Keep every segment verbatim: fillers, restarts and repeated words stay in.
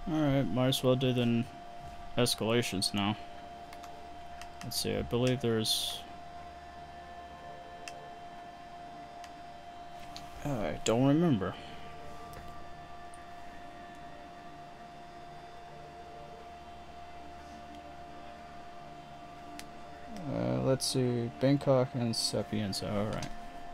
Alright, might as well do the escalations now. Let's see, I believe there's... I don't remember. Uh, let's see, Bangkok and Sapienza, alright.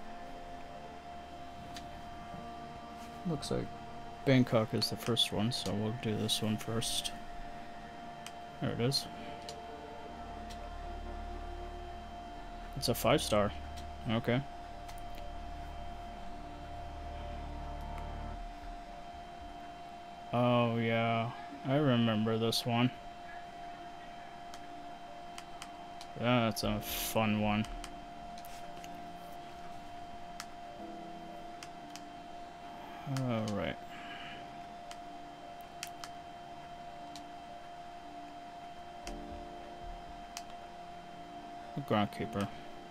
Looks like Bangkok is the first one, so we'll do this one first. There it is. It's a five star. Okay. Oh yeah, I remember this one. That's a fun one. Alright. The Groundkeeper.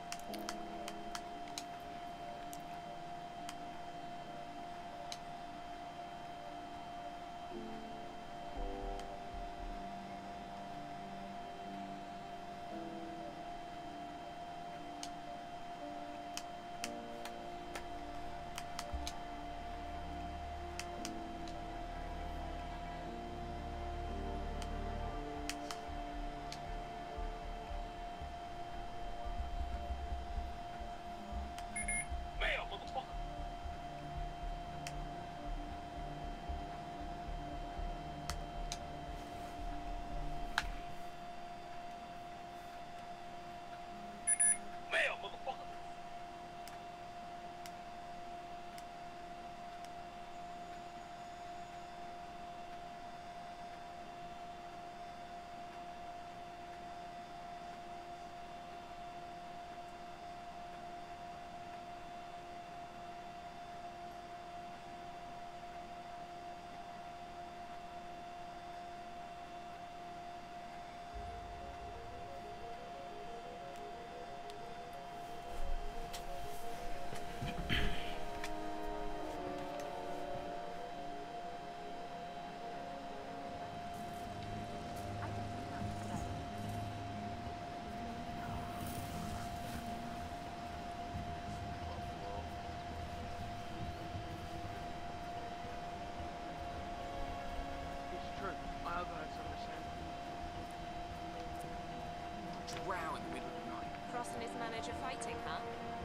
Drow in the middle of the night. Frost and his manager fighting, huh?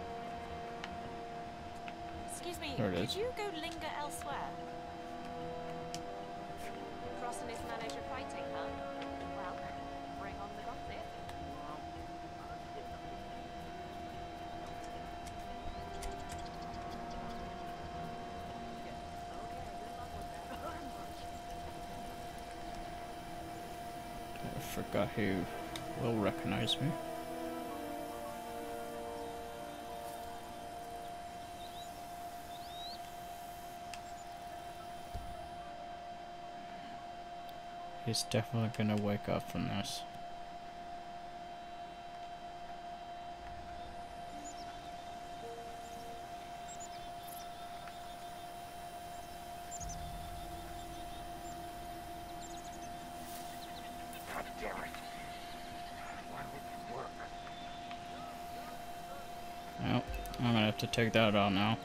Excuse me, There it could is. you go linger elsewhere? Frost and his manager fighting, huh? Well, bring on the gossip. I forgot who will recognize me. He's definitely gonna wake up from this. God damn it. Why would it work? Well, I'm gonna have to take that out now.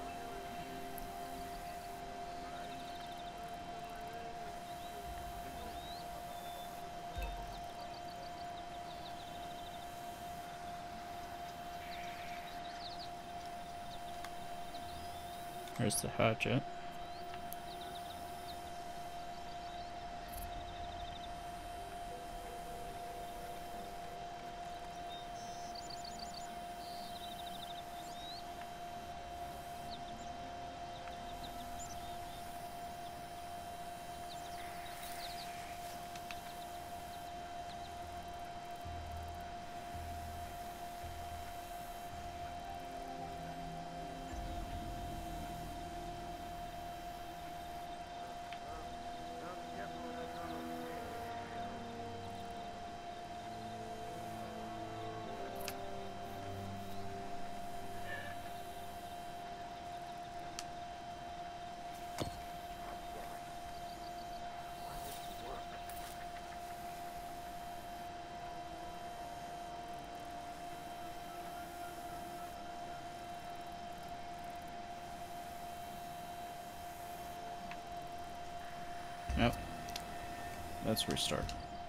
There's the hatchet. Yep. Let's restart.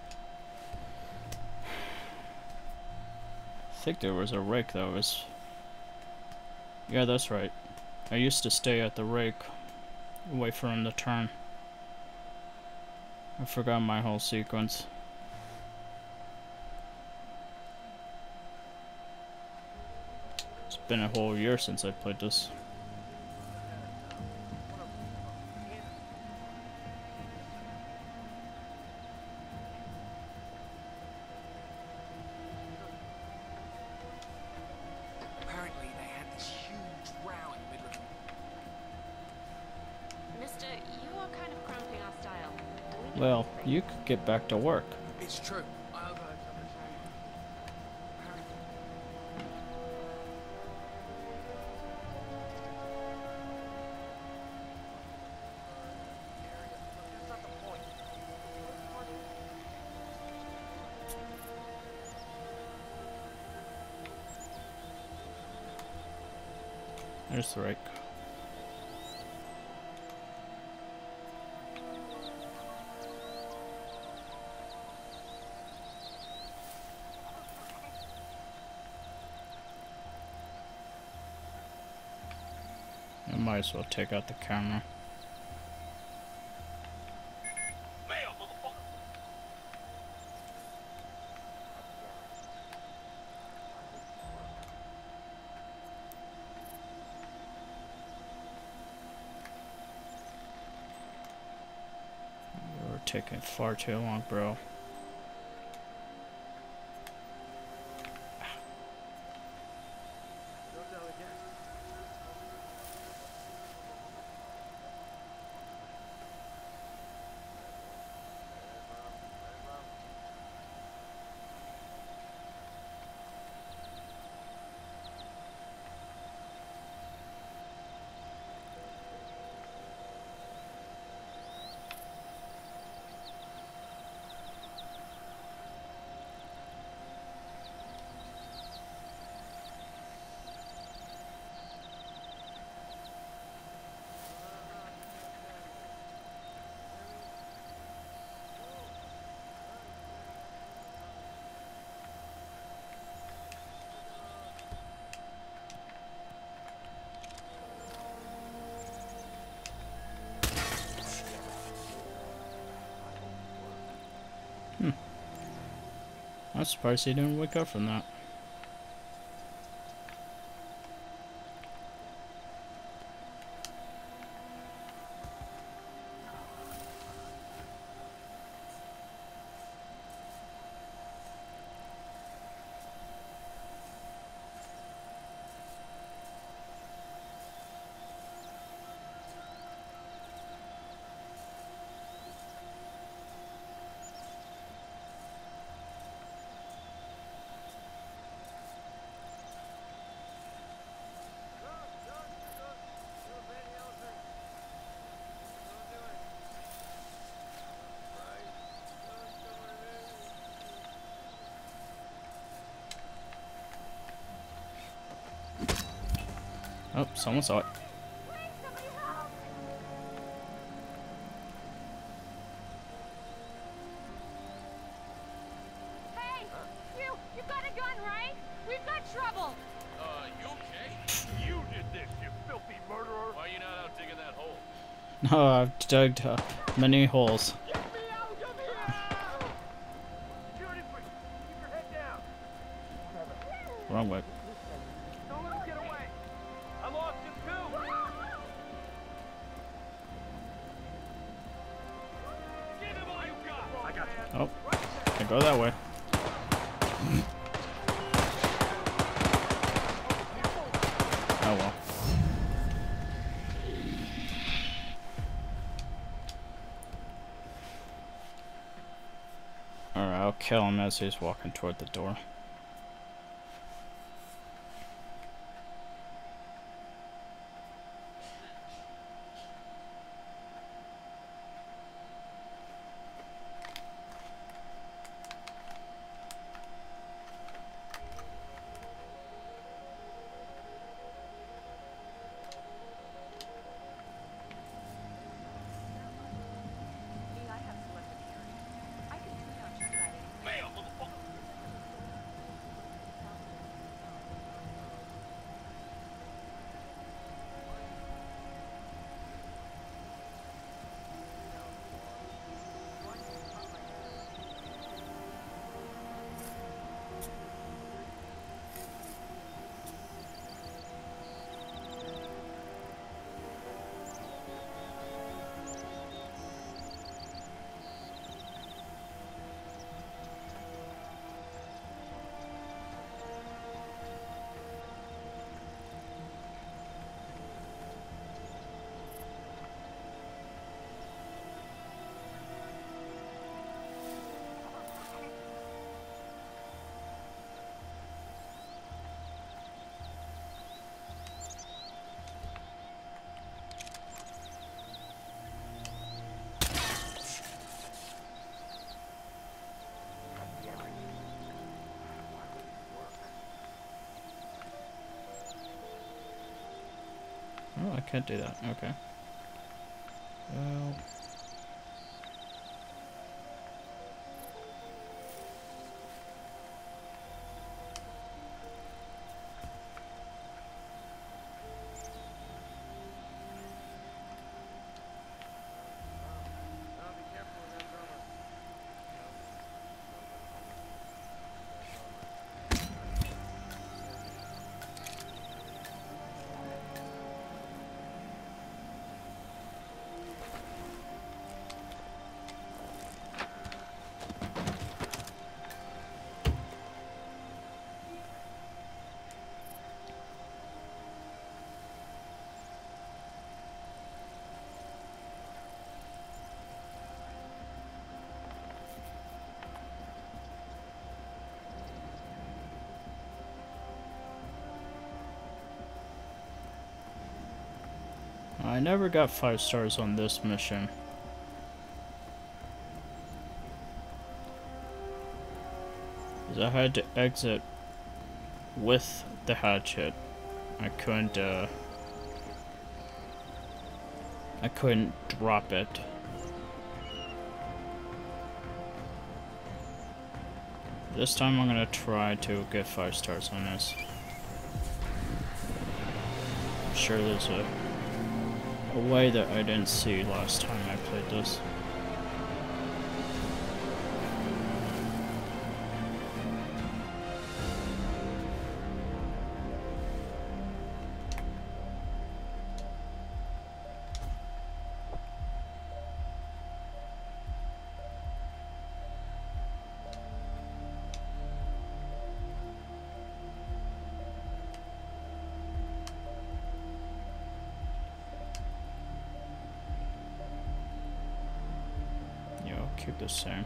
I think there was a rake that was... Yeah, that's right. I used to stay at the rake. Wait for him to turn. I forgot my whole sequence. It's been a whole year since I played this. Apparently they had this huge row in the middle of Mister, you are kind of cramping our style. We need Well, something. you could get back to work. It's true. I overheard someone saying. Apparently. That's not the point. There's the rake. I might as well take out the camera. You're taking far too long, bro. I'm surprised he didn't wake up from that. Oh, someone saw it. Hey! You! You got a gun, right? We've got trouble! Uh, you okay? You did this, you filthy murderer! Why are you not out digging that hole? No, I've dug uh, many holes. Get me out of here! Security, please. Keep your head down. Wrong way. Don't let him get away. I lost him too. Give him all you got. I got you. Oh, I go that way. Oh well. Alright, I'll kill him as he's walking toward the door. Oh, I can't do that. Okay. Well. Now be careful with that drummer. I never got five stars on this mission. Because I had to exit with the hatchet. I couldn't, uh... I couldn't drop it. This time I'm gonna try to get five stars on this. I'm sure there's a, a way that I didn't see last time I played this. Keep the same.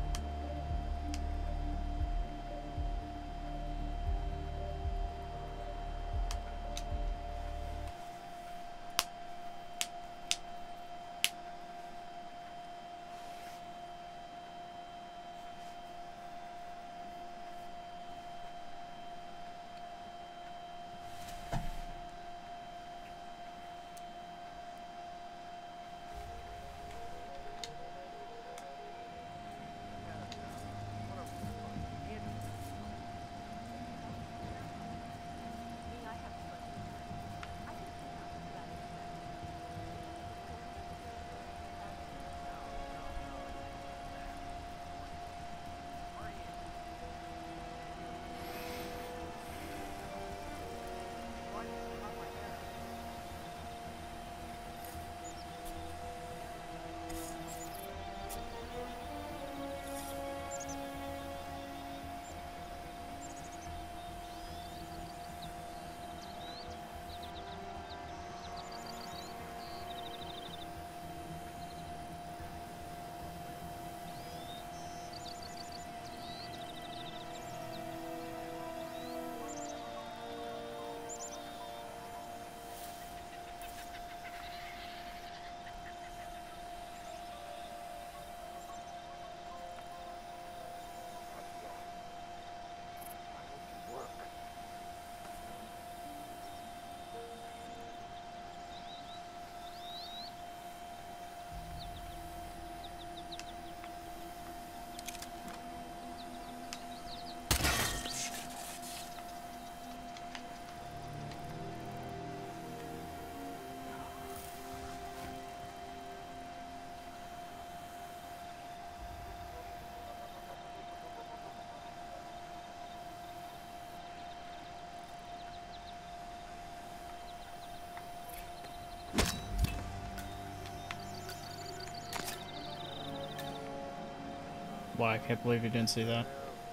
Wow, I can't believe you didn't see that.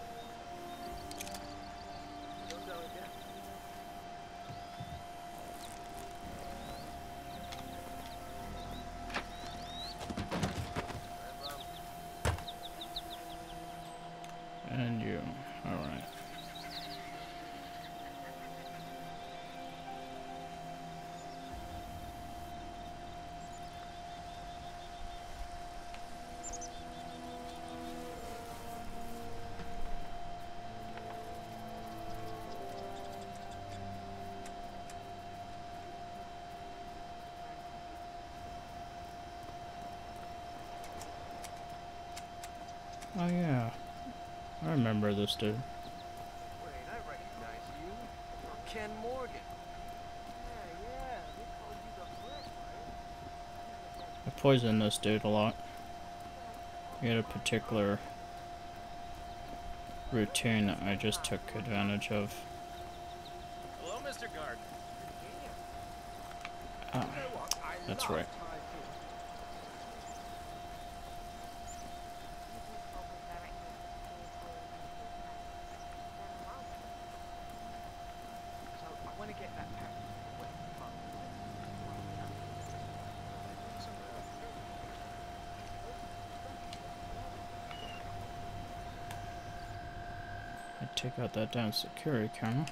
And you. Alright. Oh yeah, I remember this dude. Wait, I recognize you. You're Ken Morgan. Yeah, yeah, they call you the Brick, right? I poisoned this dude a lot. He had a particular routine that I just took advantage of. Hello, Mister Gardner. Ah, that's right. So I want to get that pack. Wait, Mom. I take out that damn security camera.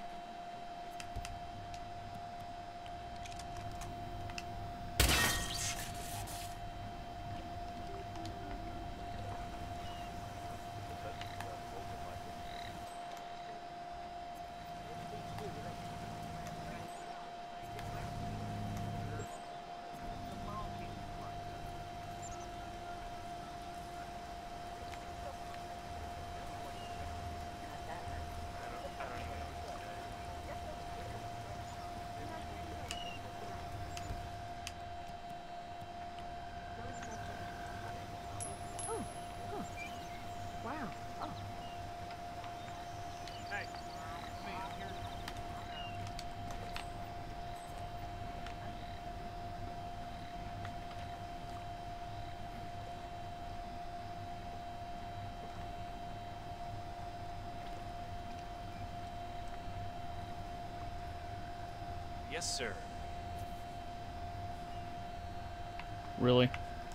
Wow. Oh. Hey, me, I'm here. Yes, sir. Really?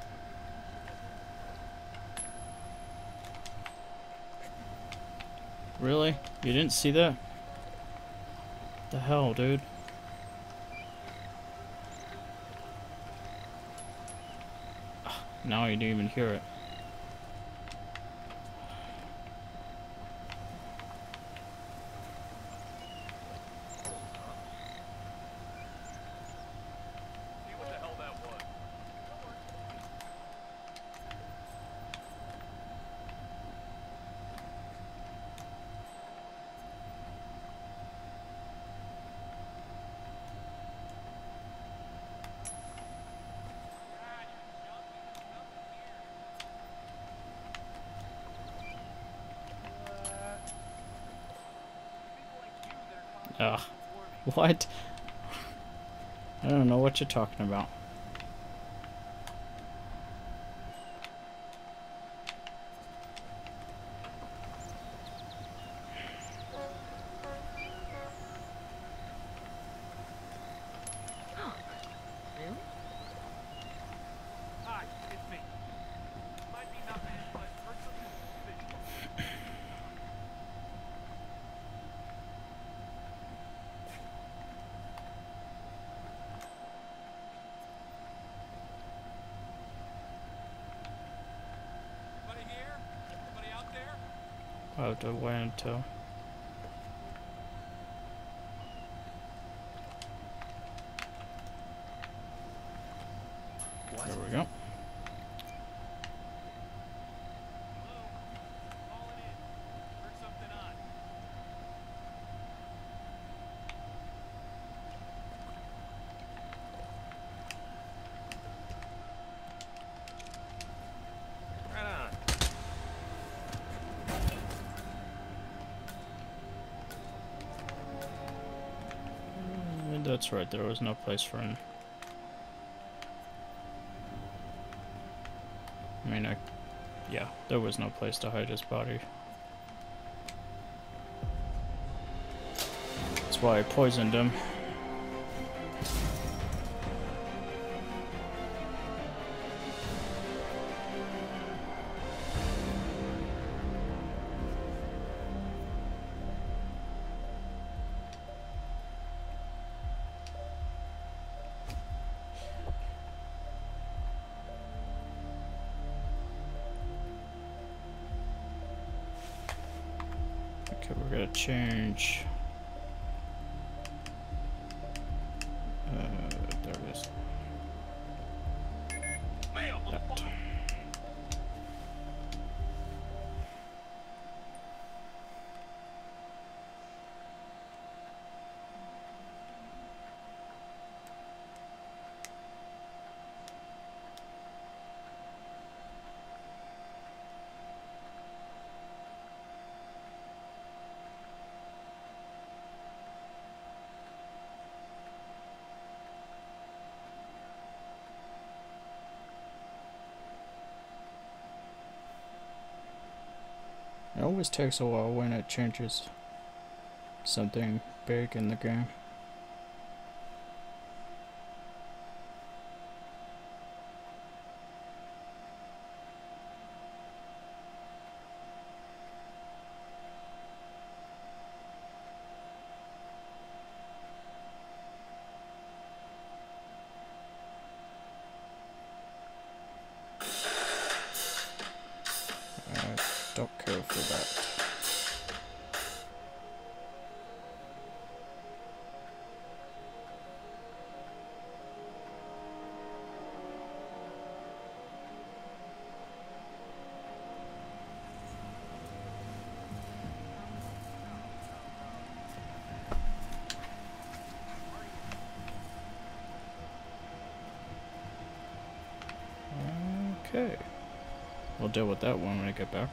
Really? You didn't see that? The hell, dude? Now you didn't even hear it. See what the hell that was. Ugh. What? I don't know what you're talking about. Hi, it's me. Might be nothing, but first let's do this. Anybody here? Anybody out there? I have to wait until. There we go. Hello? Calling in. Heard something on. Right on. Uh, That's right, there was no place for him. I mean, I. Yeah, there was no place to hide his body. That's why I poisoned him. Okay, we're gonna change. Uh, there it is. That. always takes a while when it changes something big in the game. Don't care for that. Okay. We'll deal with that one when I get back.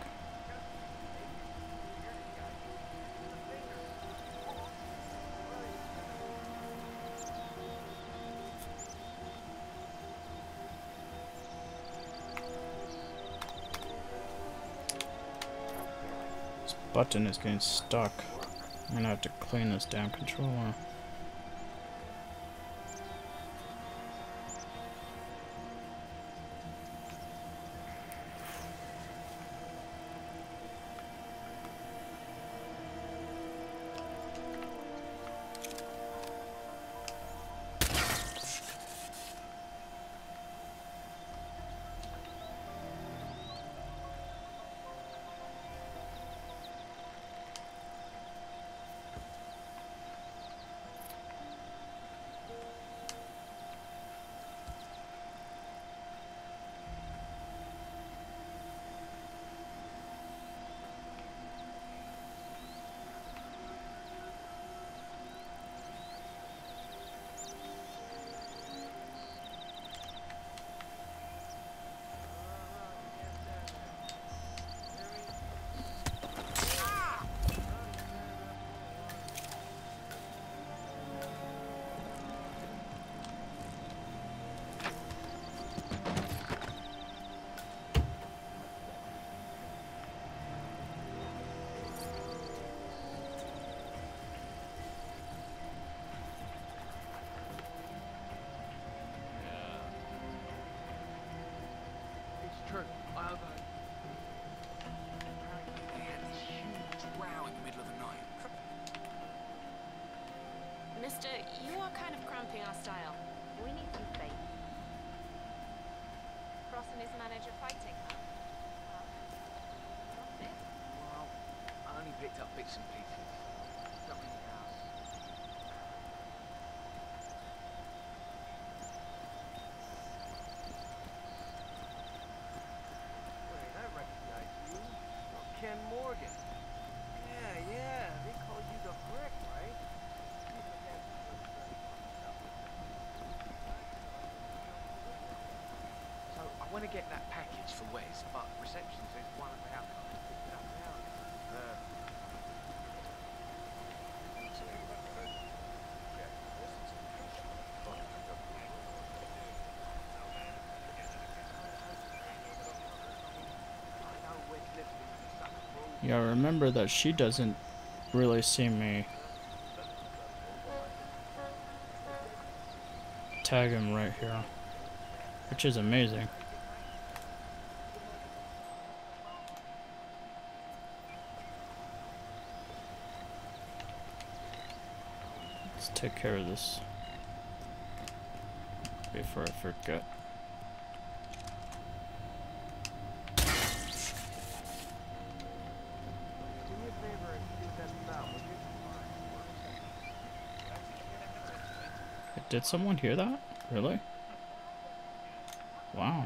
Button is getting stuck. I'm gonna have to clean this damn controller. True. I'll go. They had this huge row in the middle of the night. Mister, you are kind of cramping our style. We need some space. Cross and his manager fighting, huh? Well, not it. Well, I only picked up bits and pieces. Something else. Wait, I recognize you. You're Ken Morgan. Yeah, yeah, they call you the Brick, right? So I want to get that package for Wes, but reception says one of our guys picked it up now. Uh, Yeah, remember that she doesn't really see me tag him right here, which is amazing. Let's take care of this before I forget. Did someone hear that? Really? Wow.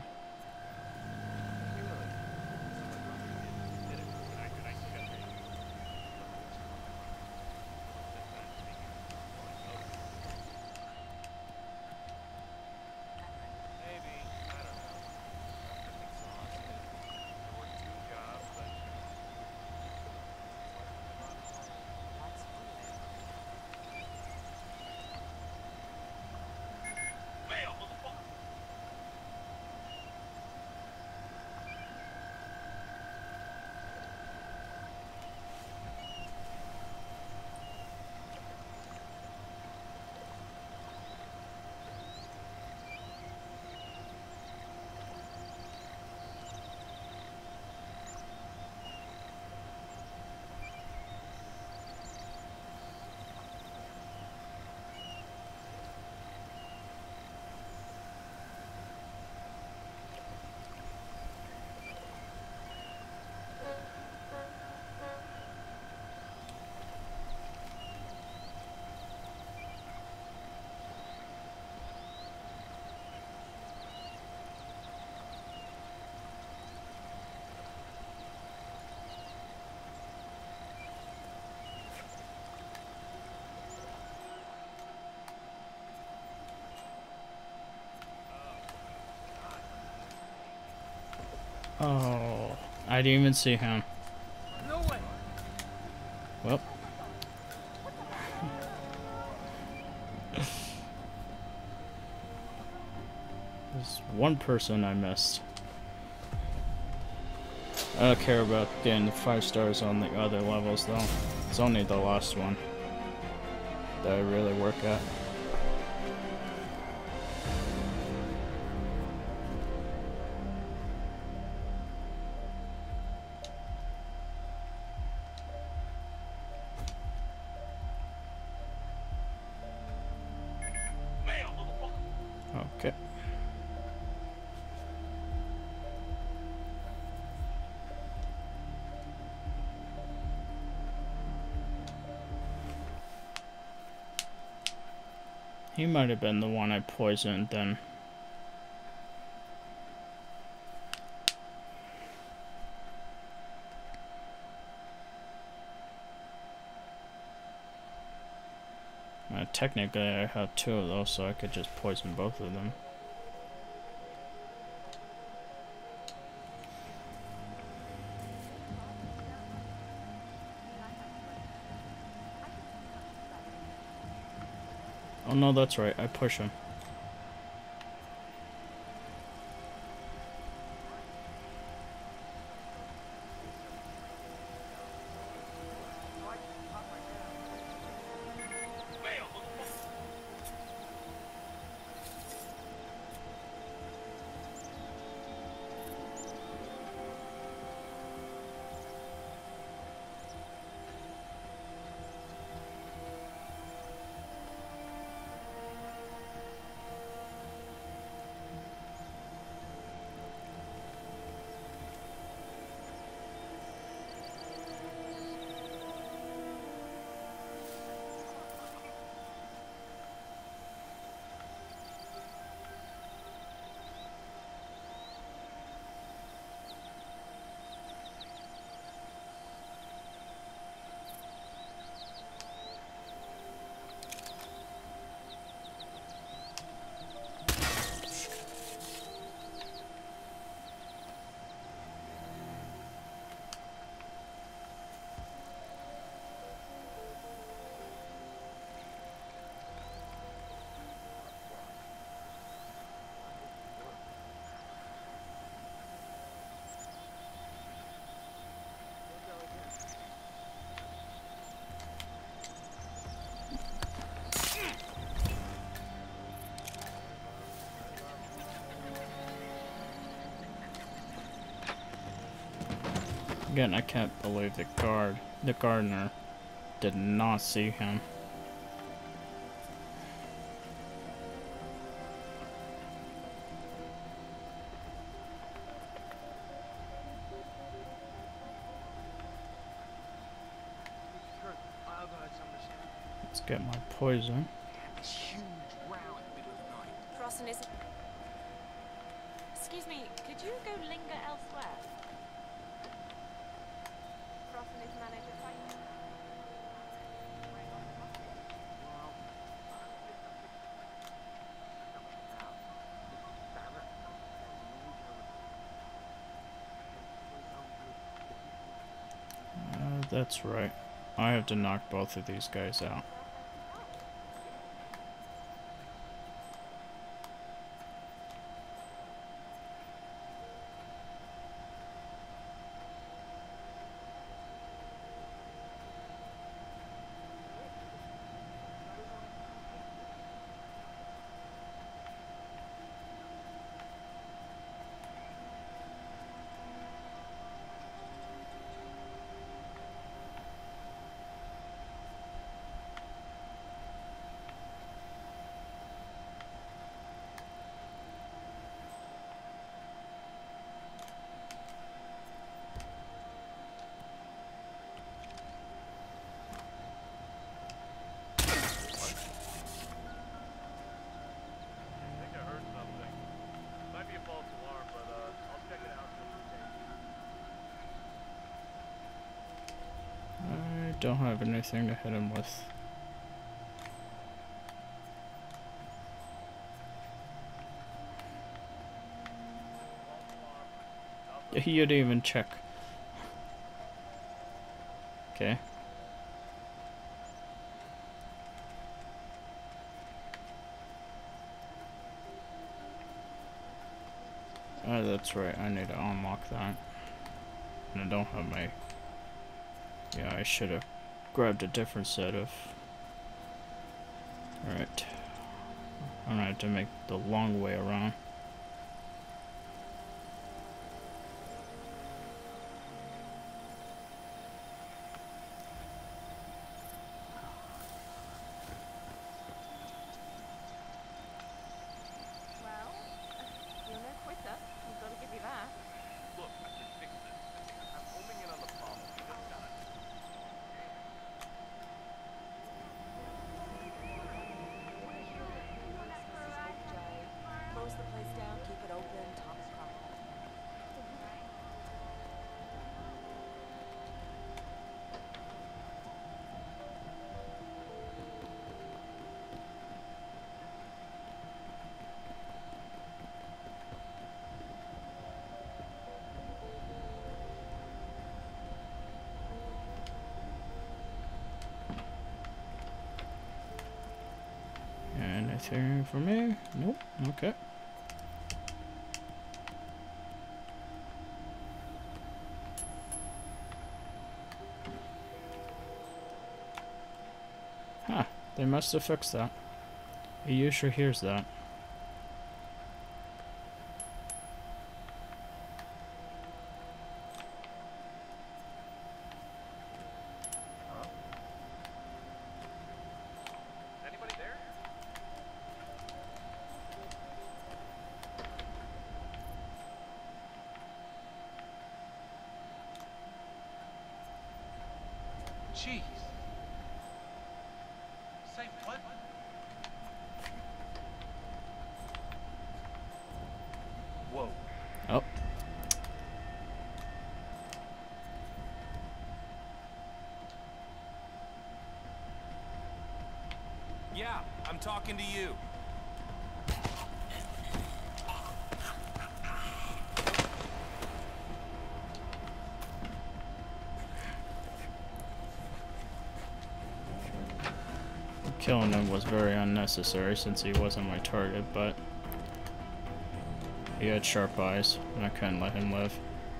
Oh, I didn't even see him. No way. Well. There's one person I missed. I don't care about getting the five stars on the other levels though. It's only the last one that I really work at. Okay. He might have been the one I poisoned then. Uh, technically I have two of those, so I could just poison both of them. Oh no, that's right, I push him. Again, I can't believe the guard, the gardener, did not see him. Let's get my poison. This huge row in the middle of the night. Crossan isn't. Excuse me, could you go linger elsewhere? Crossan is manager fighting. Uh, that's right. I have to knock both of these guys out. Don't have anything to hit him with. You didn't even check. Okay. Oh, that's right. I need to unlock that. And I don't have my... Yeah, I should have grabbed a different set of... Alright. I'm gonna have to make the long way around. Well, you're no quitter. I've got to give you that. Look, I can fix this. I'm homing in on the problem. Just done it. Close the place down, keep it open, top it crumble. Anything for me? Nope. Okay. Huh. They must have fixed that. He usually hears that. Is anybody there? Jeez. Say what? Whoa. Oh. Yeah, I'm talking to you. Killing him was very unnecessary since he wasn't my target, but he had sharp eyes and I couldn't let him live.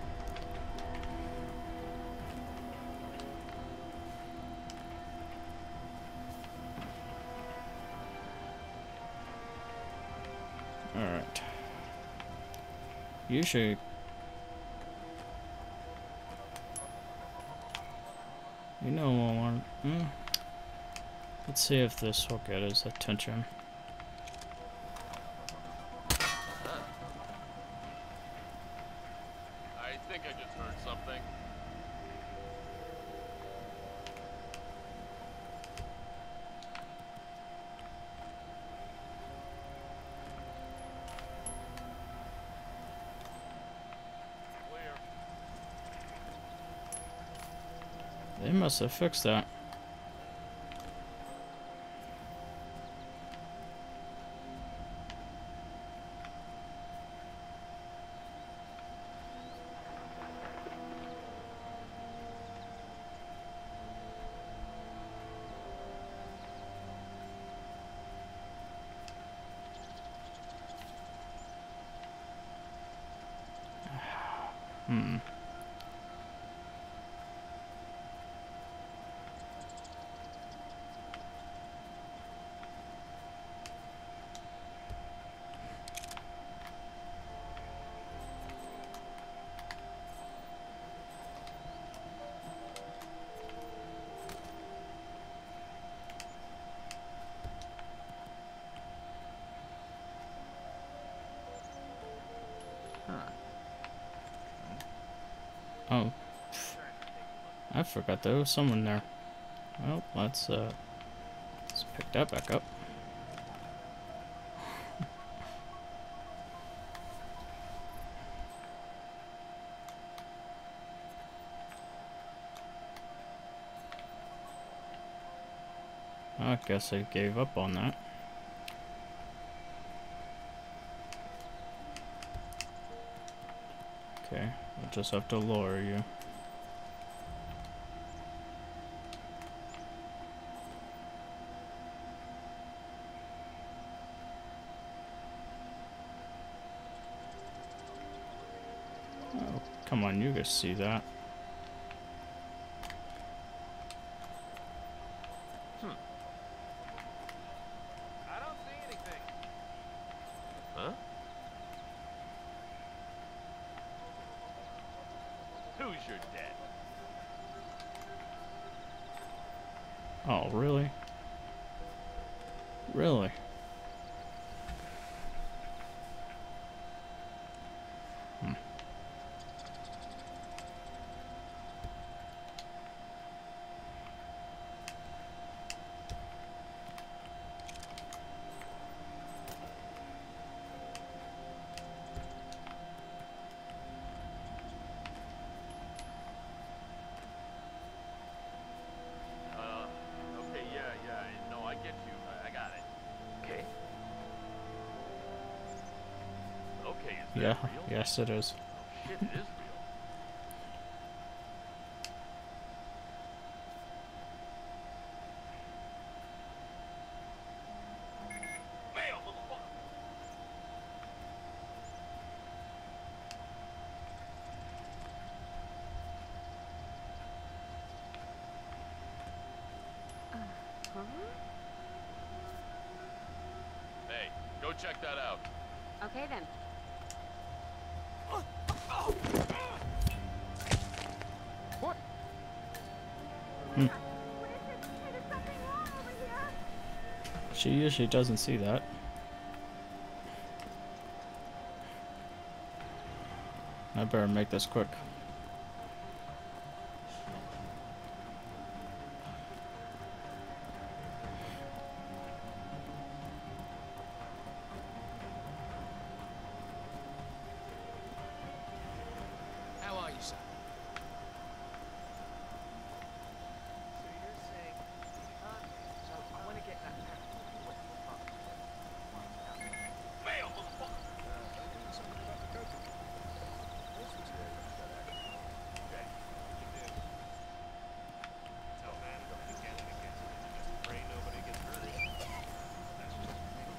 Alright. Usually you know what? Hmm. Let's see if this will get his attention. I think I just heard something. Clear. They must have fixed that. Hmm. Oh. I forgot there was someone there. Well, let's uh let's pick that back up. I guess I gave up on that. Okay, we'll just have to lower you. Oh, come on, you guys see that. Hmm. I don't see anything. Huh? Who's your dad? Oh, really? Really? Hmm. Uh, okay, yeah, yeah, no, I get you. I, I got it. Okay. Okay, is that Yeah, real? yes it is. Oh shit, it is real. Mail, motherfucker! Hey, go check that out. Okay then. She usually doesn't see that. I better make this quick. How are you, son? So you're saying you can't. So I want to get that package for West, but Mail, motherfucker! Okay. Tell man again and again. Just pray nobody gets hurt. That's just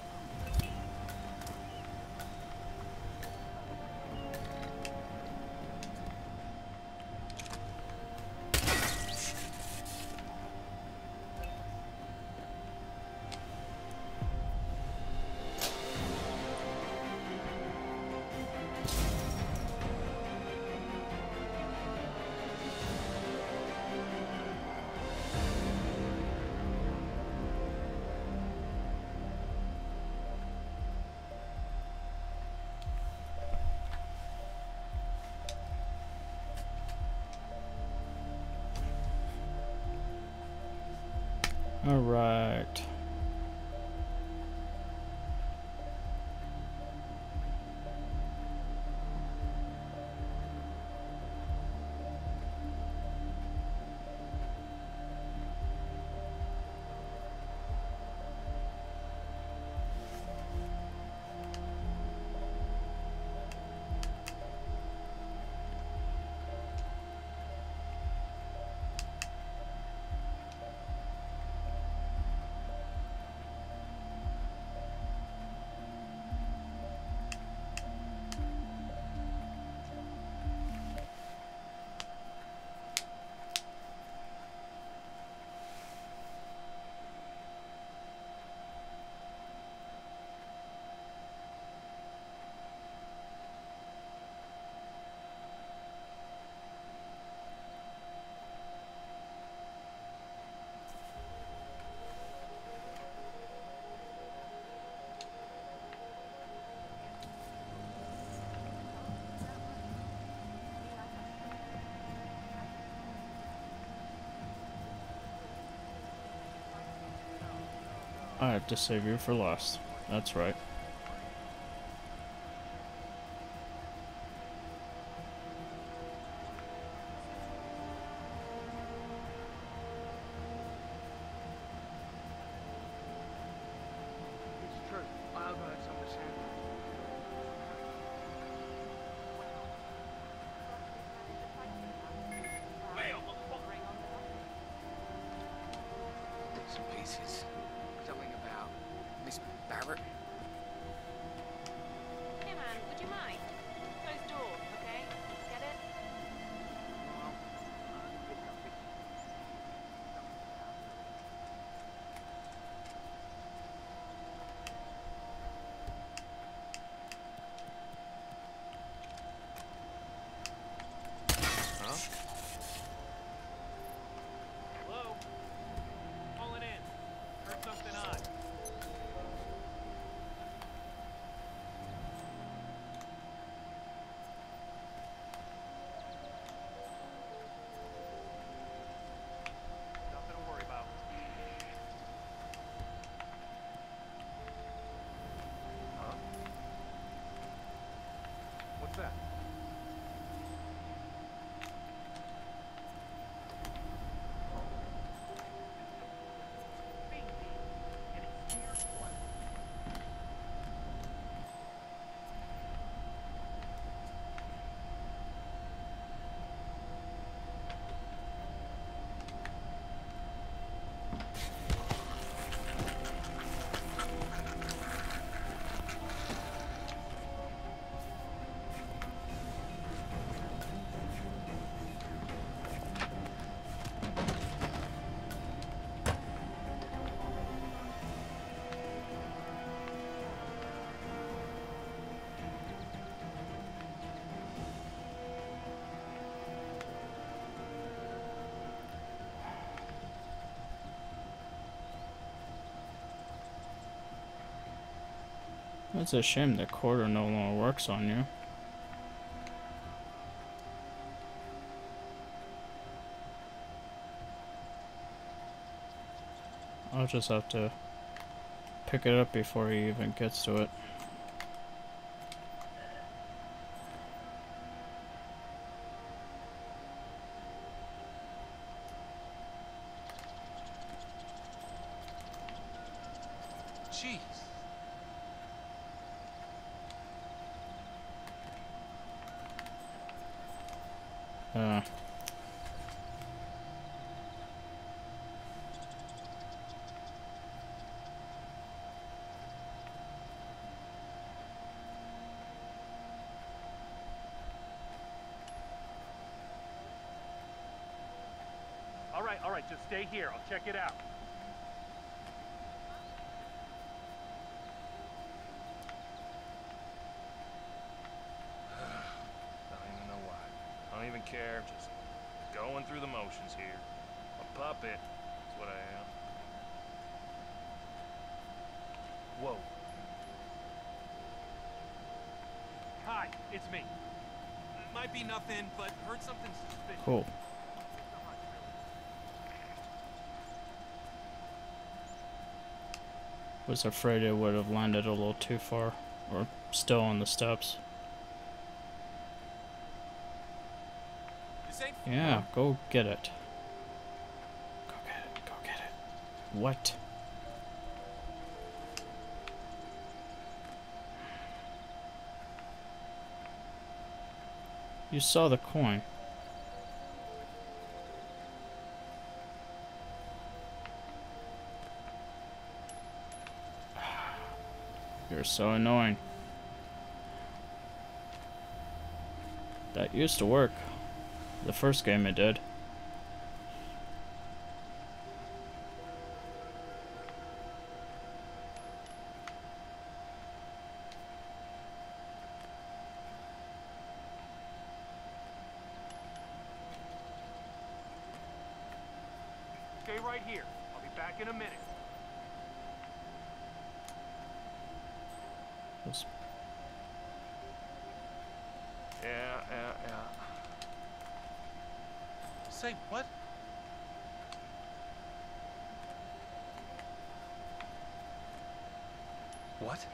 All right. I have to save you for last. That's right. it's true. I overheard someone saying cases. Something about Miss Barrett. Hey man, would you mind? Close door, okay? Get it? Well, I get something. Huh? Hello? Calling in. Heard something odd. Nothing to worry about. Huh? What's that? It's a shame the quarter no longer works on you. I'll just have to pick it up before he even gets to it. Jeez. Uh, All right, all right, just stay here. I'll check it out. I don't even know why. I don't even care. Just going through the motions here. A puppet is what I am. Whoa. Hi, it's me. Might be nothing, but heard something suspicious. cool. Was afraid it would have landed a little too far, or still on the steps. This ain't Yeah, go get it. Go get it, go get it. What? You saw the coin. You're so annoying. That used to work. The first game it did. Stay right here. I'll be back in a minute. This- Yeah, yeah, yeah. Say what? What?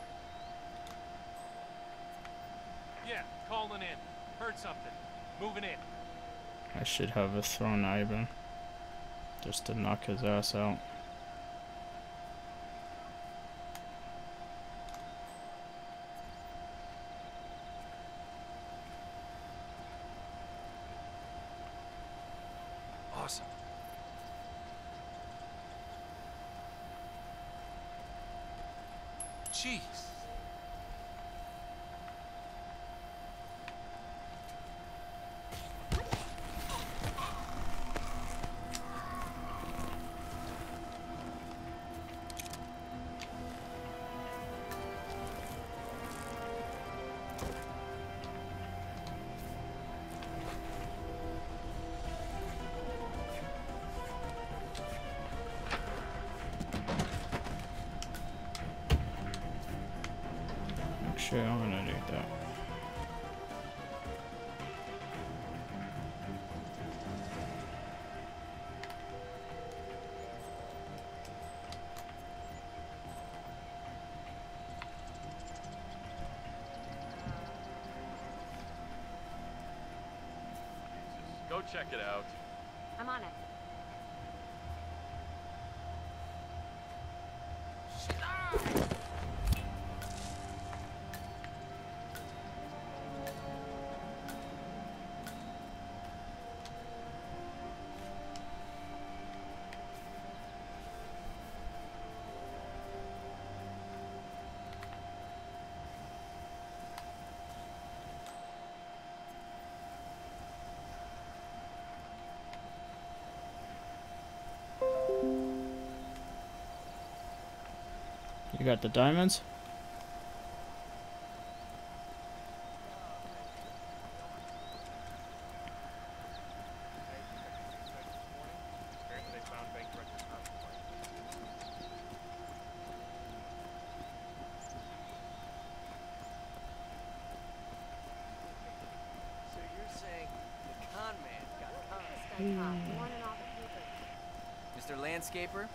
Yeah, calling in. Heard something. Moving in. I should have a thrown Ivan. Just to knock his ass out. Awesome. Jeez. Actually, I'm gonna need that. Go check it out. I'm on it. You got the diamonds? Apparently they found bank records not right. So you're saying the con man got caught? This guy caught. One and all the papers. Mister Landscaper?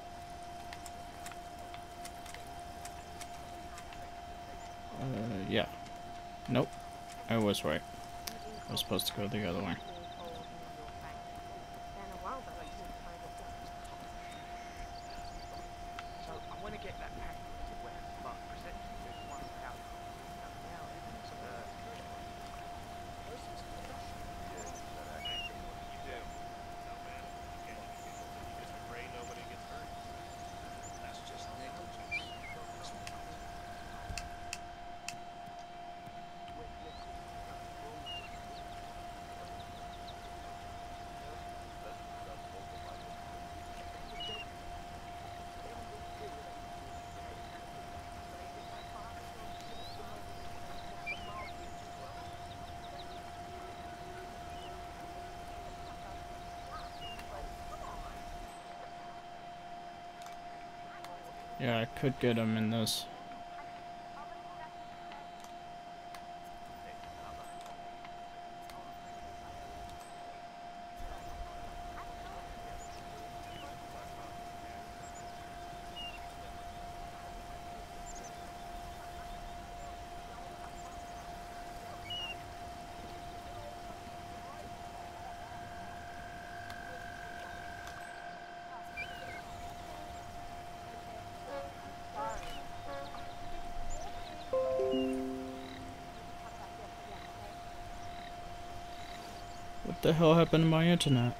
Uh, yeah. Nope. I was right. I was supposed to go the other way. So I want to get that package to Wes, but reception says one of the houses is coming out. So, uh, You do. No, man. Again, you just pray nobody gets hurt. That's just negligence. Yeah, I could get him in this. What the hell happened to my internet?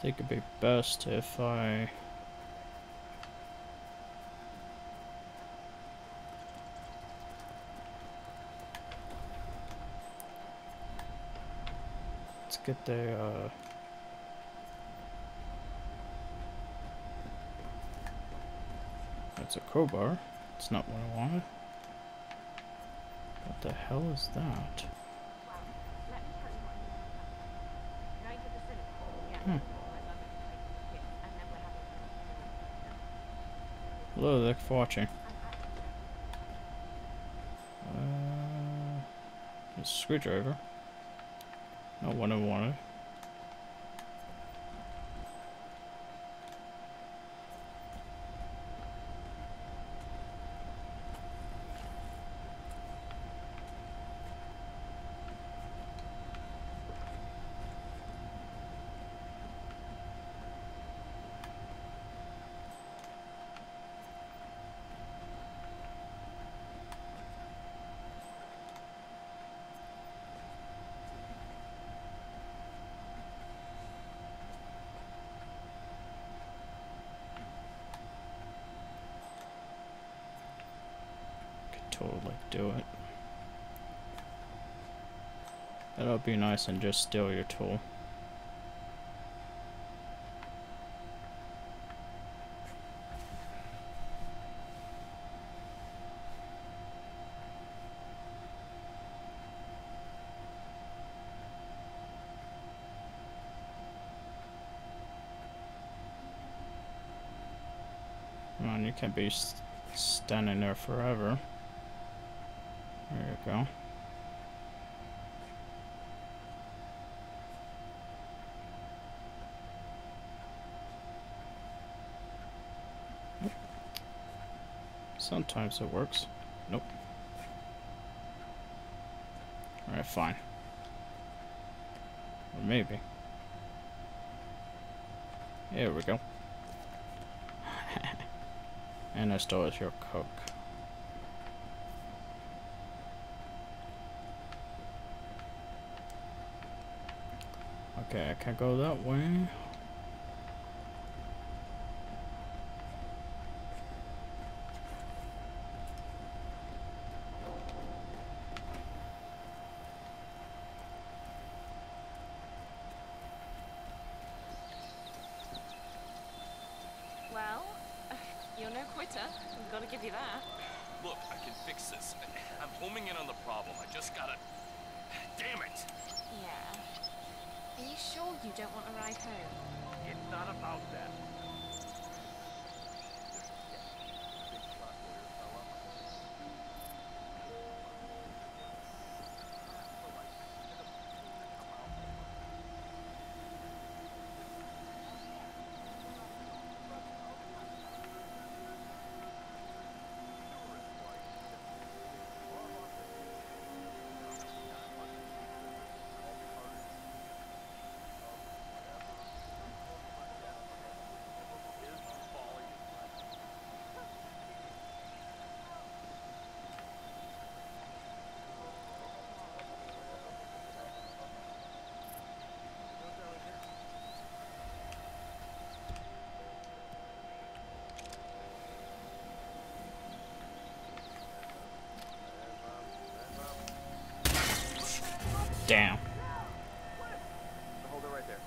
think it'd be best if I let's get the uh that's a crowbar. It's not what I wanted. What the hell is that? Well, let me tell you what you want. Going to the cinema. Yeah. Hmm. My mum and I take the kids, and then we're having a Hello, thanks for watching. I'm Uh, actually a screwdriver. Not what I wanted. Totally do it. That'll be nice and just steal your tool. Come on, you can't be st standing there forever. There you go. Sometimes it works. Nope. Alright, fine. Or maybe. There we go. And I stole your Coke. Okay, I can't go that way. Well, you're no quitter. I've got to give you that. Look, I can fix this. I'm homing in on the problem. I just gotta... Damn it! Yeah. Are you sure you don't want a ride home? It's not about that. Damn. Hold it right there.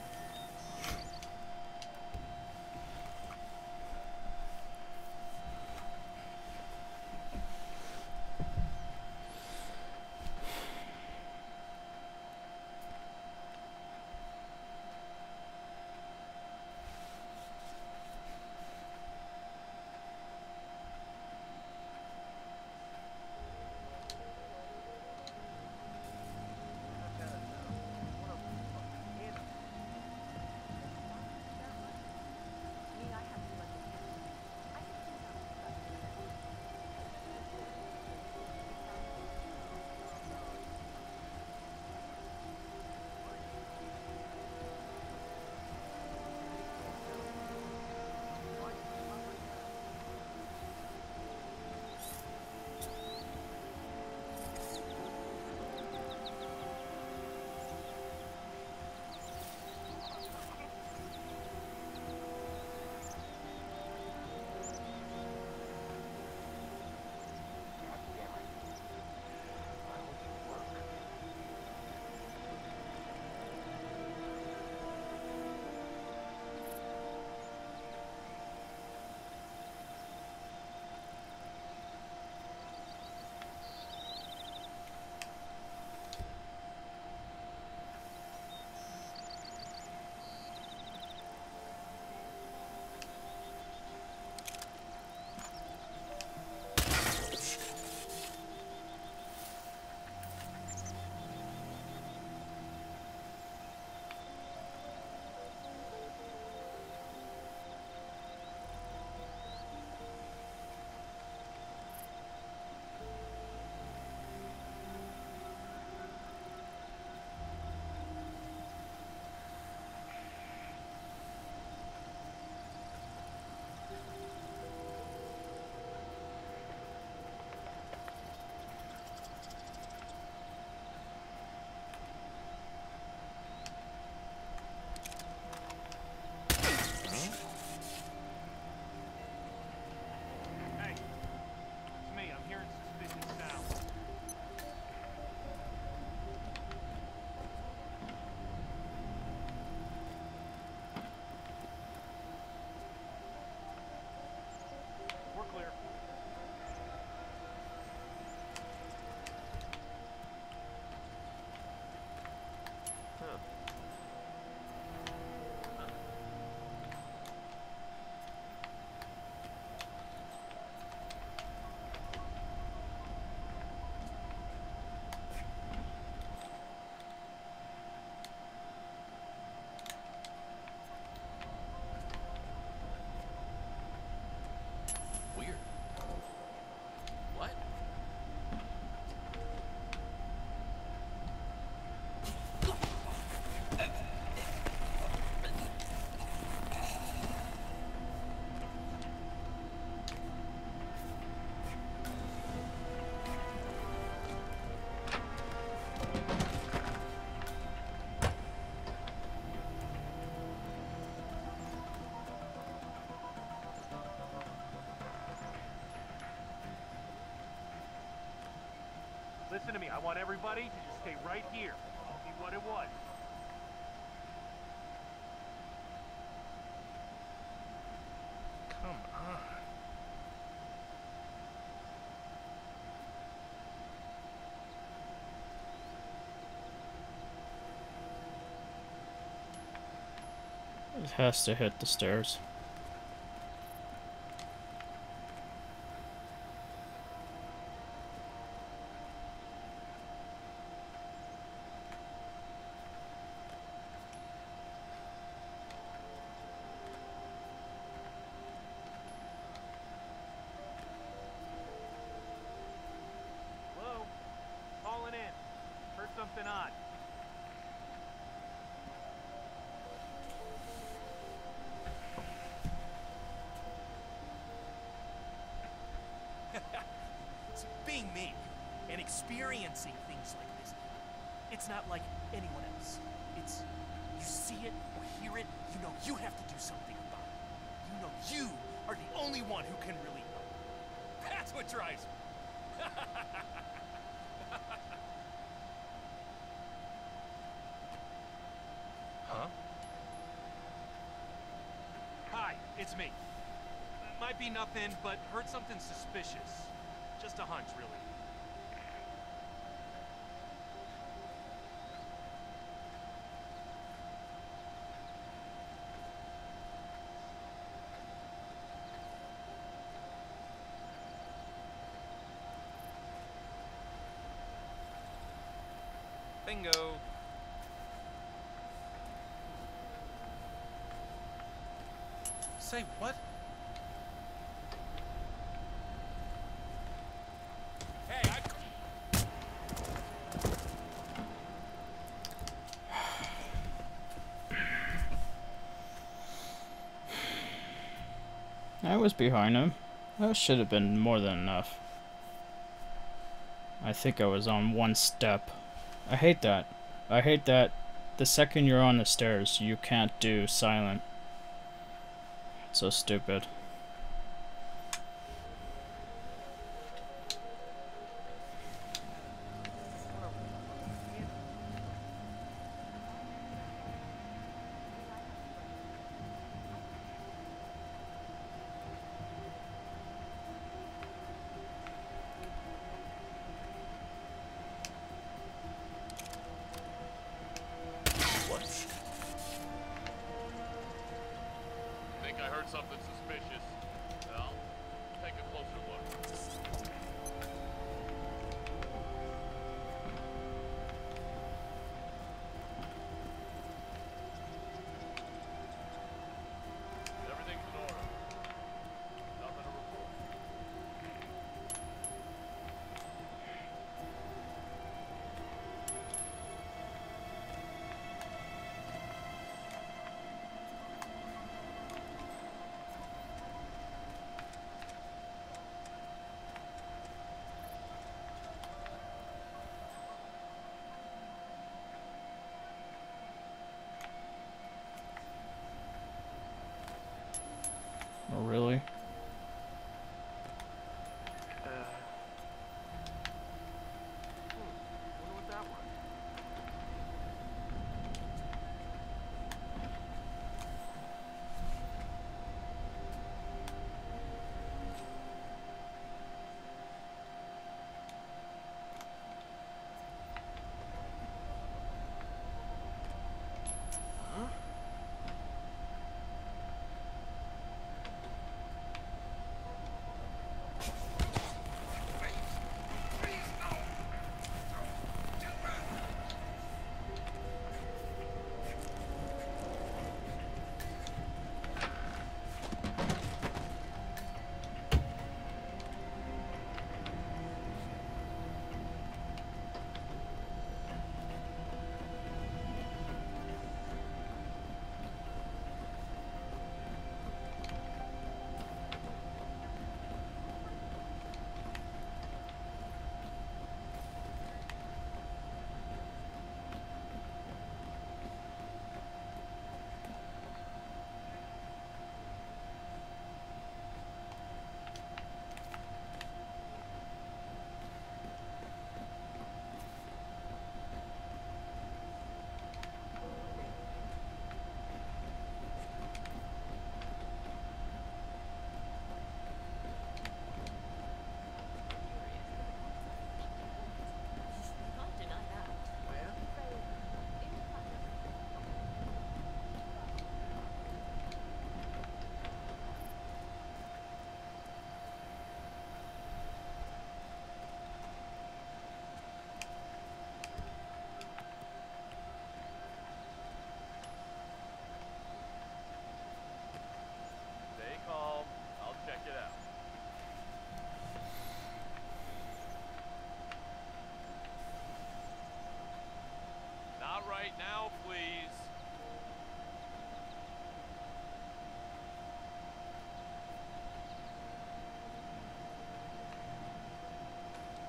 listen to me. I want everybody to just stay right here. Tell me what it was. Come on. It has to hit the stairs. Hello? Calling in. Heard something odd. So being me and experiencing things like this, it's not like anyone else. It's, you see it or hear it, you know you have to do something about it. You know you are the only one who can really help. That's what drives me. Huh? Hi, it's me. Might be nothing, but heard something suspicious. Just a hunch, really. Bingo. Say what? Hey, I... I was behind him. That should have been more than enough. I think I was on one step. I hate that. I hate that the second you're on the stairs, you can't do silent. So stupid. Think I heard something suspicious.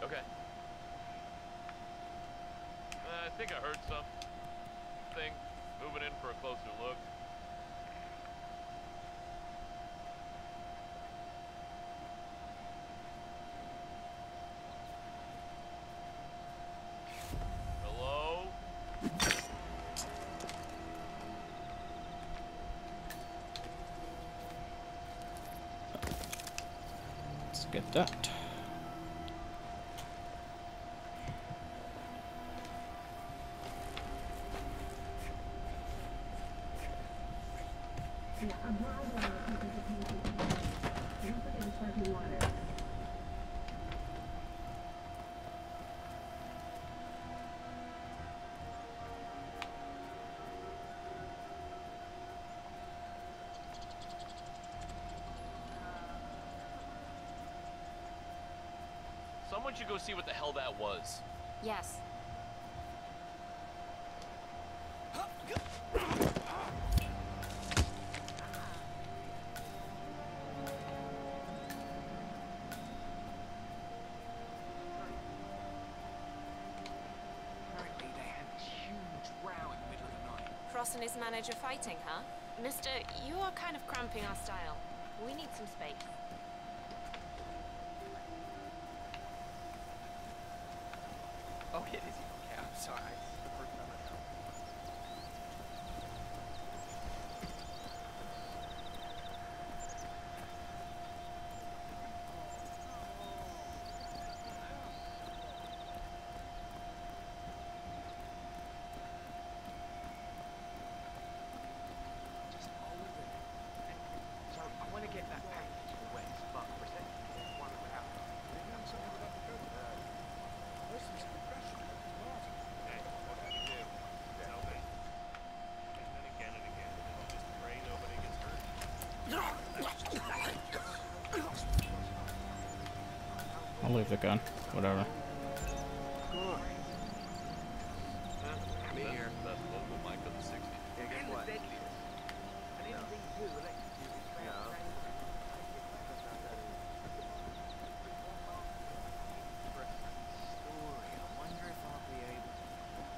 Okay. Uh, I think I heard some thing moving in for a closer look. Hello? Let's get that. Someone should go see what the hell that was. Yes. Apparently they had this huge row in the middle of the night. Cross and his manager fighting, huh? Mister, you are kind of cramping our style. We need some space. Oh, it is. Okay, I'm sorry. It's the first time I know. Just over there. So I want to get that package for Wes, but reception is one of our. Hey, what can you do? Tell me. And then again and again. Just pray nobody gets hurt. I'll leave the gun. Whatever. Me here. That's local Mike of the sixties. Yeah, guess what? And anything you do electrocute is No. story. I wonder if I'll be able to.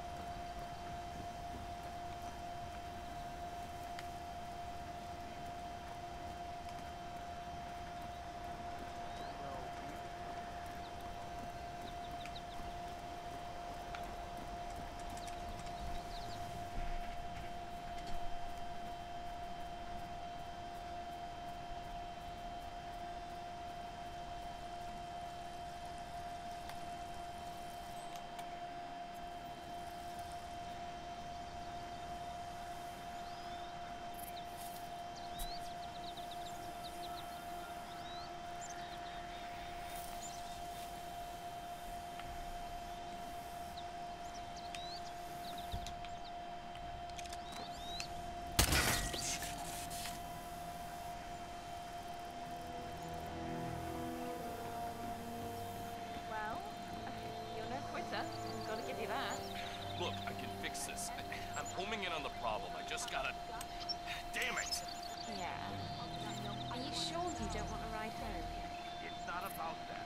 Well, you're no quitter. Gotta give you that. Look, I can fix this. I, I'm homing in on the problem. I just gotta... Damn it! Yeah. Are you sure you don't want to ride home? It's not about that.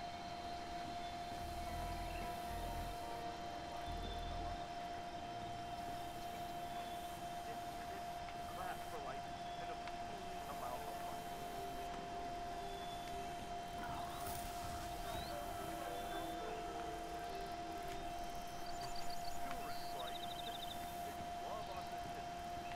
Clap for like an obscene amount of money. Tourist price. Love authenticity.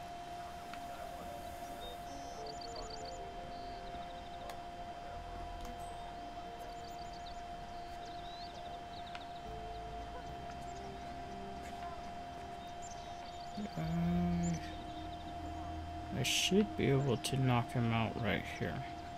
Uh, I should be able to knock him out right here.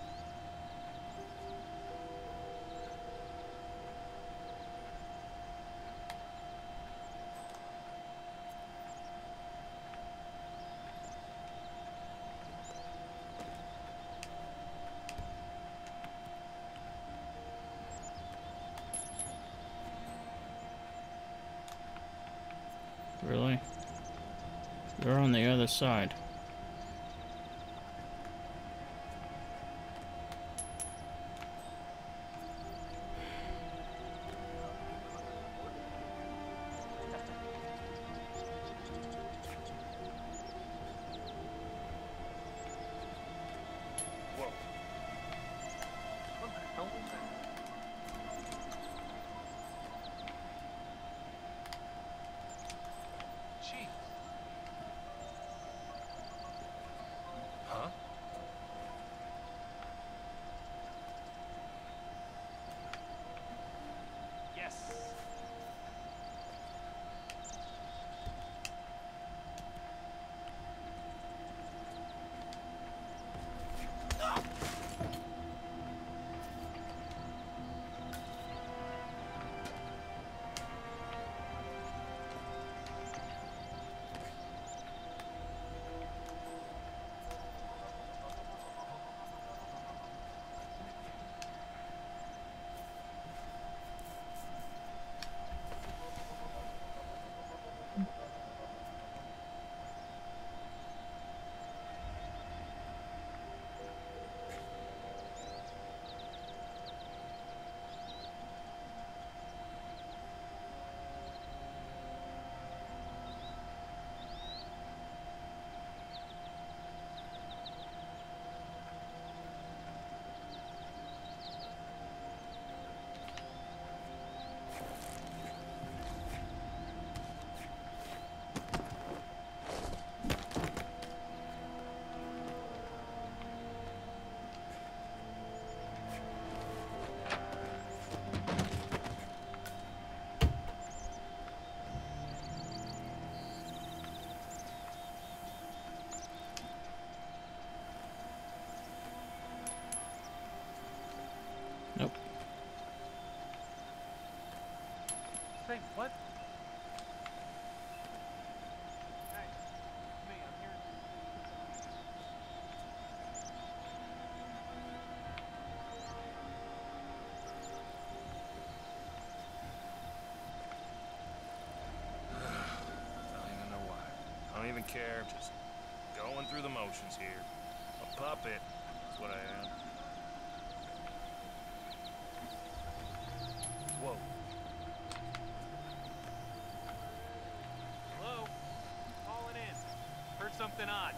Really? You're on the other side. Nope. Say what? Hey, me, I'm here. I don't even know why. I don't even care. Just going through the motions here. A puppet. That's what I am. Whoa. Hello? Calling in. Heard something odd.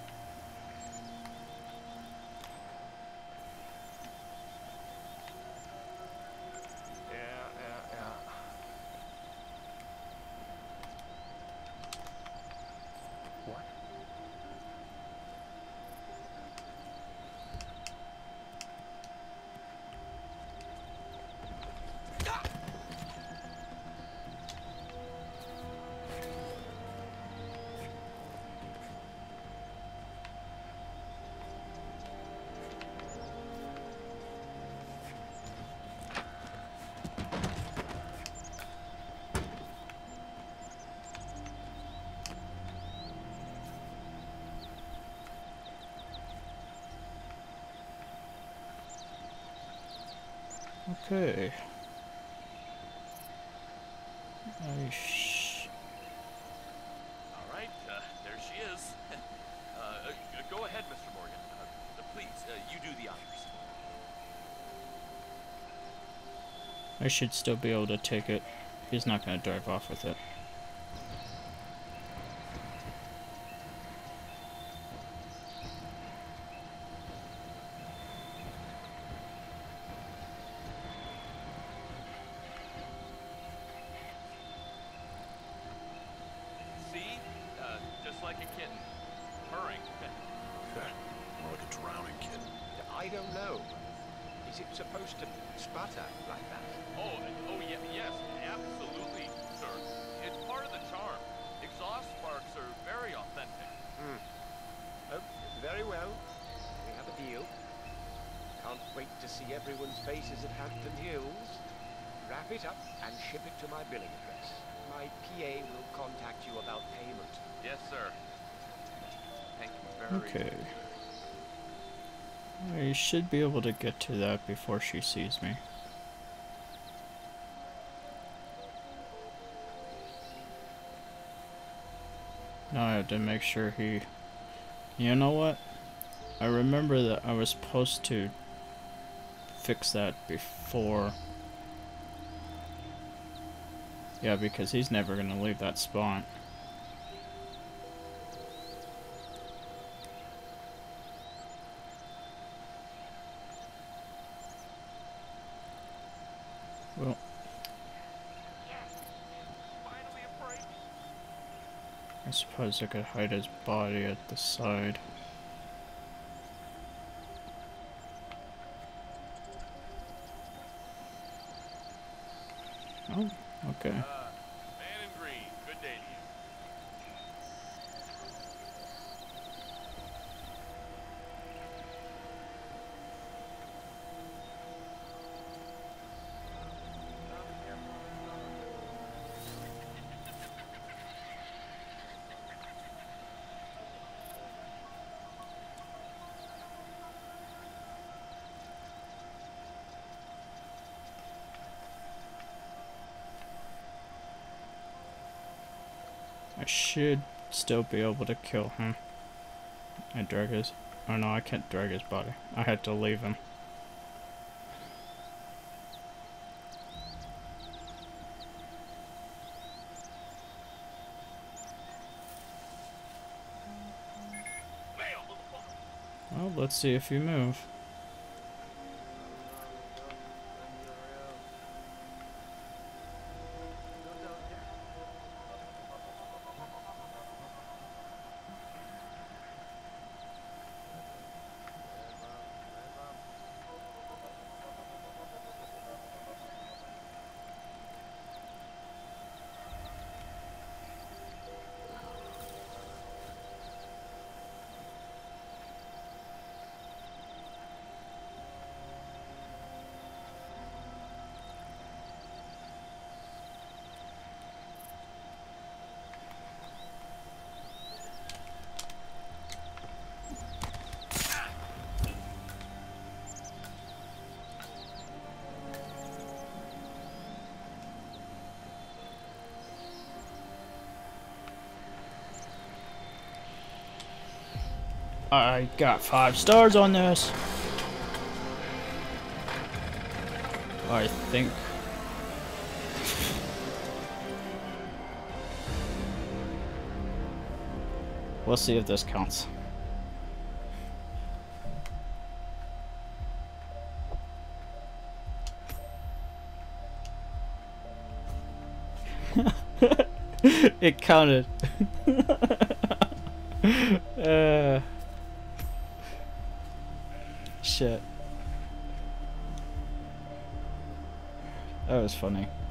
Yeah, yeah, yeah. What? Okay. I sh All right, uh, there she is. uh, uh, go ahead, Mister Morgan. Uh, please, uh, you do the honors. I should still be able to take it. He's not gonna drive off with it. See? Uh, just like a kitten. Purring. More like a drowning kid. I don't know. Is it supposed to sputter like that? Oh, oh yeah, yes, absolutely, sir. It's part of the charm. Exhaust sparks are very authentic. Hmm. Oh, very well. We have a deal. Can't wait to see everyone's faces at Hampton Hills. Wrap it up and ship it to my billing address. My P A will contact you about payment. Yes, sir. Thank you very Okay. I should be able to get to that before she sees me. Now I have to make sure he... You know what? I remember that I was supposed to fix that before... Yeah, because he's never gonna leave that spot. Well, Finally a break. I suppose I could hide his body at the side. Oh, okay. Uh, man in green, good day to you. I should still be able to kill him. I drag his... Oh no, I can't drag his body. I had to leave him. Well, let's see if you move. I got five stars on this. I think. We'll see if this counts. It counted. uh, shit. That was funny.